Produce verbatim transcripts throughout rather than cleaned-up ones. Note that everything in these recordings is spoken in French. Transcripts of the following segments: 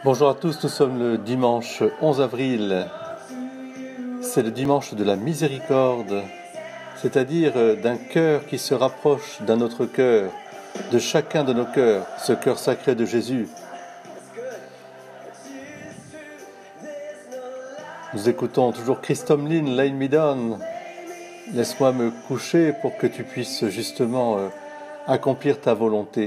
Bonjour à tous, nous sommes le dimanche onze avril, c'est le dimanche de la miséricorde, c'est-à-dire d'un cœur qui se rapproche d'un autre cœur, de chacun de nos cœurs, ce cœur sacré de Jésus. Nous écoutons toujours Chris Tomlin, Lay Me Down, laisse-moi me coucher pour que tu puisses justement euh, accomplir ta volonté.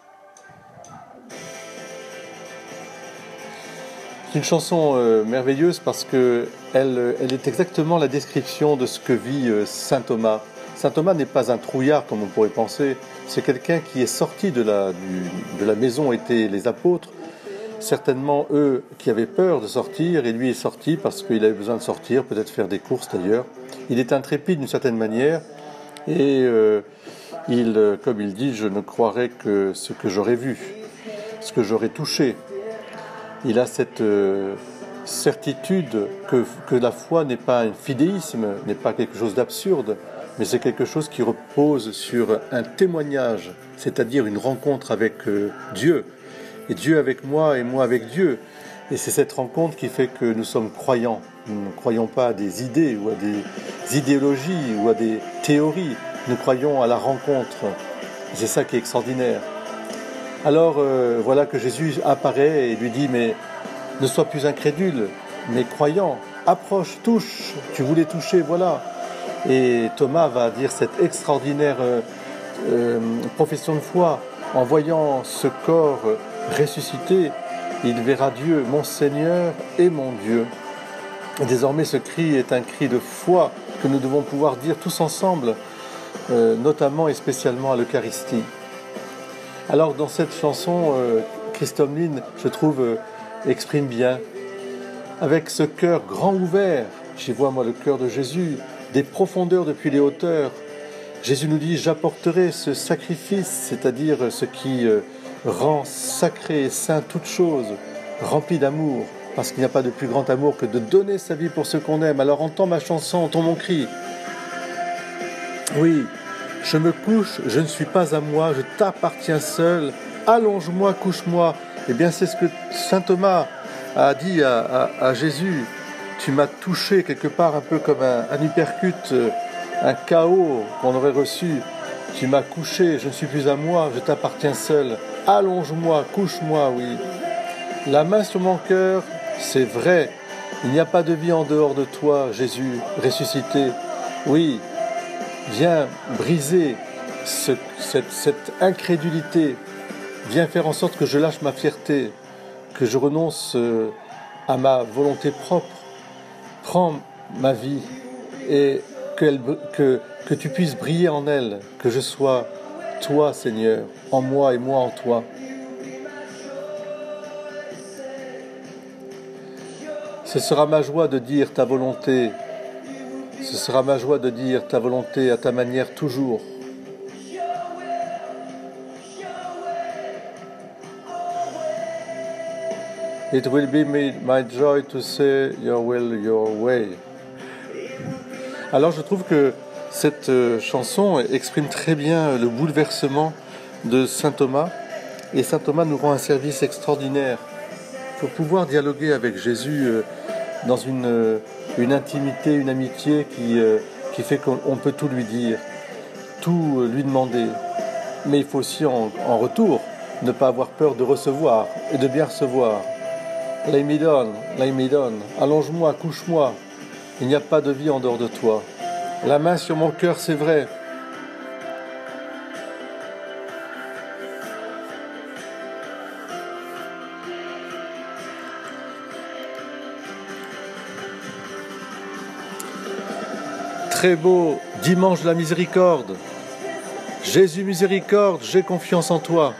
C'est une chanson euh, merveilleuse parce que elle, elle est exactement la description de ce que vit euh, saint Thomas. Saint Thomas n'est pas un trouillard comme on pourrait penser, c'est quelqu'un qui est sorti de la, du, de la maison où étaient les apôtres, certainement eux qui avaient peur de sortir, et lui est sorti parce qu'il avait besoin de sortir, peut-être faire des courses d'ailleurs. Il est intrépide d'une certaine manière, et euh, il, comme il dit, je ne croirais que ce que j'aurais vu, ce que j'aurais touché. Il a cette euh, certitude que, que la foi n'est pas un fidéisme, n'est pas quelque chose d'absurde, mais c'est quelque chose qui repose sur un témoignage, c'est-à-dire une rencontre avec euh, Dieu, et Dieu avec moi et moi avec Dieu. Et c'est cette rencontre qui fait que nous sommes croyants. Nous ne croyons pas à des idées ou à des idéologies ou à des théories. Nous croyons à la rencontre. Et c'est ça qui est extraordinaire. Alors euh, voilà que Jésus apparaît et lui dit « Mais ne sois plus incrédule, mais croyant, approche, touche, tu voulais toucher, voilà ». Et Thomas va dire cette extraordinaire euh, euh, profession de foi. En voyant ce corps ressuscité, il verra Dieu, mon Seigneur et mon Dieu. Et désormais ce cri est un cri de foi que nous devons pouvoir dire tous ensemble, euh, notamment et spécialement à l'Eucharistie. Alors dans cette chanson, euh, Chris Tomlin, je trouve, euh, exprime bien, avec ce cœur grand ouvert, j'y vois moi le cœur de Jésus, des profondeurs depuis les hauteurs. Jésus nous dit, j'apporterai ce sacrifice, c'est-à-dire ce qui euh, rend sacré et saint toute chose, rempli d'amour, parce qu'il n'y a pas de plus grand amour que de donner sa vie pour ceux qu'on aime. Alors entends ma chanson, entends mon cri. Oui. Je me couche, je ne suis pas à moi, je t'appartiens seul, allonge-moi, couche-moi. Eh bien, c'est ce que saint Thomas a dit à, à, à Jésus. Tu m'as touché quelque part un peu comme un, un uppercut, un K O qu'on aurait reçu. Tu m'as couché, je ne suis plus à moi, je t'appartiens seul. Allonge-moi, couche-moi, oui. La main sur mon cœur, c'est vrai. Il n'y a pas de vie en dehors de toi, Jésus, ressuscité. Oui. Viens briser ce, cette, cette incrédulité, viens faire en sorte que je lâche ma fierté, que je renonce à ma volonté propre. Prends ma vie et que, que, que tu puisses briller en elle, que je sois toi, Seigneur, en moi et moi en toi. Ce sera ma joie de dire ta volonté. Ce sera ma joie de dire ta volonté à ta manière toujours. It will be my joy to say your will, your way. Alors je trouve que cette chanson exprime très bien le bouleversement de saint Thomas. Et saint Thomas nous rend un service extraordinaire. Il faut pouvoir dialoguer avec Jésus dans une, une intimité, une amitié qui, qui fait qu'on peut tout lui dire, tout lui demander. Mais il faut aussi en, en retour ne pas avoir peur de recevoir et de bien recevoir. Lay me down, lay me down, allonge-moi, couche-moi. Il n'y a pas de vie en dehors de toi. La main sur mon cœur, c'est vrai. Très beau dimanche de la miséricorde. Jésus miséricorde, j'ai confiance en toi.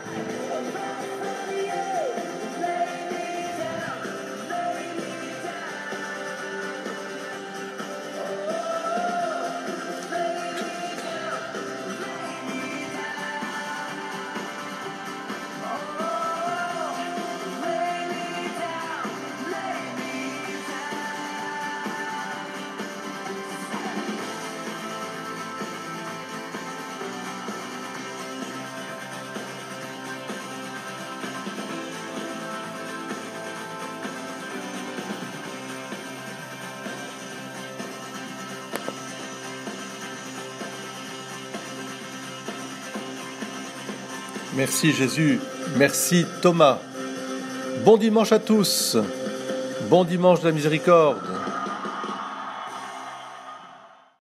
Merci Jésus. Merci Thomas. Bon dimanche à tous. Bon dimanche de la miséricorde.